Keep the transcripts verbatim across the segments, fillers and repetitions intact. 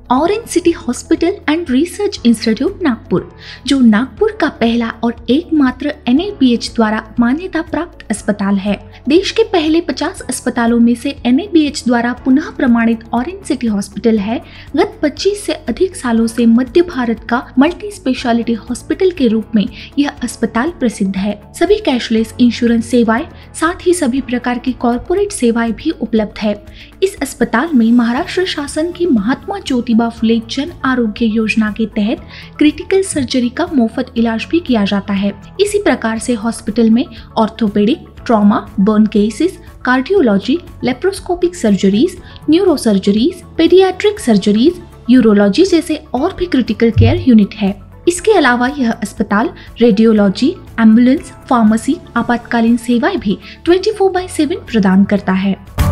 Orange city hospital and research institute Nagpur, जो नागपुर का पहला और एकमात्र एन ए बी एच द्वारा मान्यता प्राप्त अस्पताल है। देश के पहले पचास अस्पतालों में से एन ए बी एच द्वारा पुनः प्रमाणित ऑरेंज सिटी हॉस्पिटल है। गत पच्चीस से अधिक सालों से मध्य भारत का मल्टी स्पेशलिटी हॉस्पिटल के रूप में यह अस्पताल प्रसिद्ध है। सभी कैशलेस इंश्योरेंस सेवाएं, साथ ही सभी प्रकार की कॉर्पोरेट सेवाएं भी उपलब्ध है। इस अस्पताल में महाराष्ट्र शासन की महात्मा ज्योतिबा फुले जन आरोग्य योजना के तहत क्रिटिकल सर्जरी का मुफ्त इलाज भी किया जाता है। इसी प्रकार से हॉस्पिटल में orthopaedic, trauma, burn cases, cardiology, laparoscopic surgeries, neuro surgeries, paediatric surgeries, urology जैसे और भी क्रिटिकल केयर यूनिट है। इसके अलावा यह अस्पताल रेडियोलॉजी, एम्बुलेंस, फार्मेसी, आपातकालीन सेवाएं भी चौबीस बाय सात प्रदान करता है।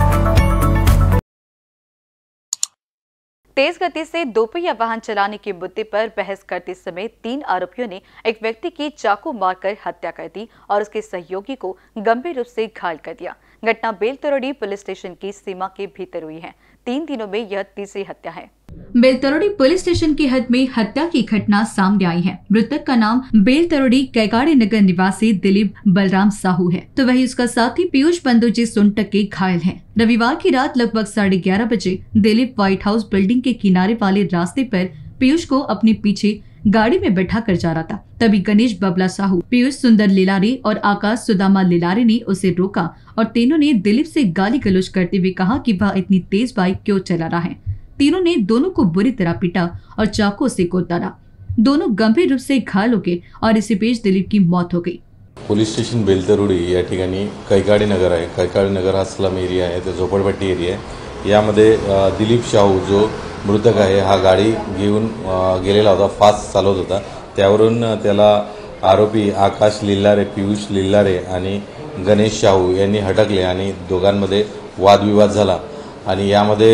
तेज गति से दोपहिया वाहन चलाने के मुद्दे पर बहस करते समय तीन आरोपियों ने एक व्यक्ति की चाकू मारकर हत्या कर दी और उसके सहयोगी को गंभीर रूप से घायल कर दिया। घटना बेलतरोड़ी पुलिस स्टेशन की सीमा के भीतर हुई है। तीन दिनों में यह तीसरी हत्या है। बेलतरोड़ी पुलिस स्टेशन की हद में हत्या की घटना सामने आई है। मृतक का नाम बेलतरोड़ी कैकाड़ी नगर निवासी दिलीप बलराम साहू है, तो वही उसका साथी पीयूष बंदूजी सुनटक के घायल हैं। रविवार की रात लगभग साढ़े ग्यारह बजे दिलीप व्हाइट हाउस बिल्डिंग के किनारे वाले रास्ते पर पीयूष को अपने पीछे गाड़ी में बैठा कर जा रहा था। तभी गणेश बबला साहू, पीयूष सुंदर लिलारे और आकाश सुदामा लिलारे ने उसे रोका और तीनों ने दिलीप से गाली गलौज करते हुए कहा कि वह इतनी तेज बाइक क्यों चला रहा है। तीनों ने दोनों को बुरी तरह पीटा और चाकू से कोतरा। दोनों गंभीर रूप से घायल हो गए और इसी बीच दिलीप की मौत हो गई। पोलीस स्टेशन बेलतरोडी या ठिकाणी कैकाडी नगर आहे। कैकाडी नगर हा स्लम एरिया आहे, तो झोपडपट्टी एरिया आहे। यामध्ये दिलीप शाहू जो मृतक आहे हा गाडी घेऊन गेलेला होता, फास्ट चालवत होता। त्यावरून त्याला आरोपी आकाश लिल्लारे, पीयूष लिल्लारे आणि गणेश शाहू यांनी हटकले आणि दोघांमध्ये वादविवाद झाला आणि यामध्ये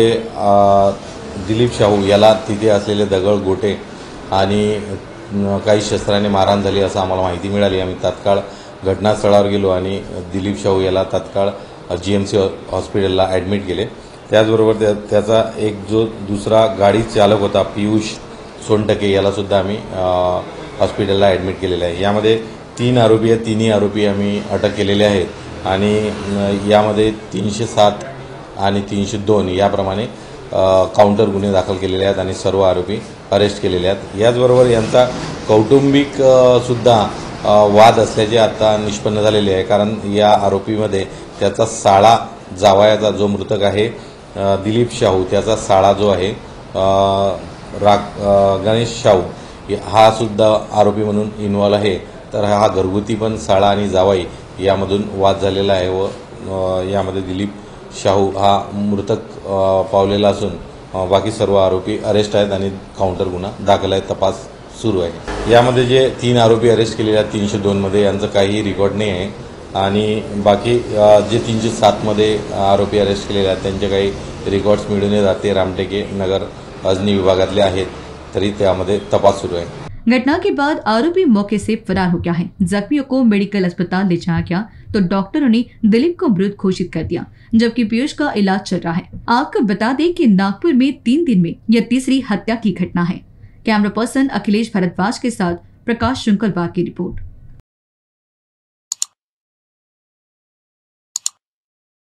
दिलीप शाहू याला तिथे असलेले दगड, गोटे आणि काही शस्त्राने मारहाण झाली असं आम्हाला माहिती मिळाली। आम्ही तात्काळ घटनास्थळावर गेलो आणि दिलीप शाहू याला तात्काळ जी एम सी हॉस्पिटलला ॲडमिट केले। त्याचबरोबर त्या त्याचा एक जो दुसरा गाडी चालक होता पीयूष सोनटके याला सुद्धा आम्ही हॉस्पिटलला ॲडमिट केलेलं आहे। यामध्ये तीन आरोपी आहेत, तिन्ही आरोपी आम्ही अटक केलेले आहेत आणि यामध्ये तीनशे सात आणि तीनशे दोन याप्रमाणे काउंटर गुन्हे दाखल केलेले आहेत आणि सर्व आरोपी अरेस्ट केलेले आहेत। याचबरोबर यांचा कौटुंबिक सुद्धा वाद असल्याचे आता निष्पन्न झालेले आहे, कारण या आरोपीमध्ये त्याचा साळा जावयाचा जो मृतक आहे दिलीप शाहू, त्याचा साळा जो आहे राग गणेश शाहू हा सुद्धा आरोपी म्हणून इन्व्हॉल्व आहे। तर हा घरगुती पण साळा आणि जावाई यामधून वाद झालेला आहे व यामध्ये दिलीप शाहू हा मृतक पावलेला असून बाकी सर्व आरोपी अरेस्ट आहेत आणि काउंटर गुन्हा दाखल आहे, तपास सुरू आहे। यामध्ये जे तीन आरोपी अरेस्ट केलेले आहेत तीनशे दोन मध्ये यांचं काही रेकॉर्ड नाही आहे आणि बाकी जे तीनशे सात मध्ये आरोपी अरेस्ट केलेले आहेत त्यांचे काही रेकॉर्ड्स मिळून येतात, ते रामटेके नगर अजनी विभागातले आहेत, तरी त्यामध्ये तपास सुरू आहे। घटना के बाद आरोपी मौके से फरार हो गया है। जख्मियों को मेडिकल अस्पताल ले जाया गया तो डॉक्टरों ने दिलीप को मृत घोषित कर दिया, जबकि पीयूष का इलाज चल रहा है। आपको बता दें कि नागपुर में तीन दिन में यह तीसरी हत्या की घटना है। कैमरा पर्सन अखिलेश भारद्वाज के साथ प्रकाश शुंकलवार की रिपोर्ट।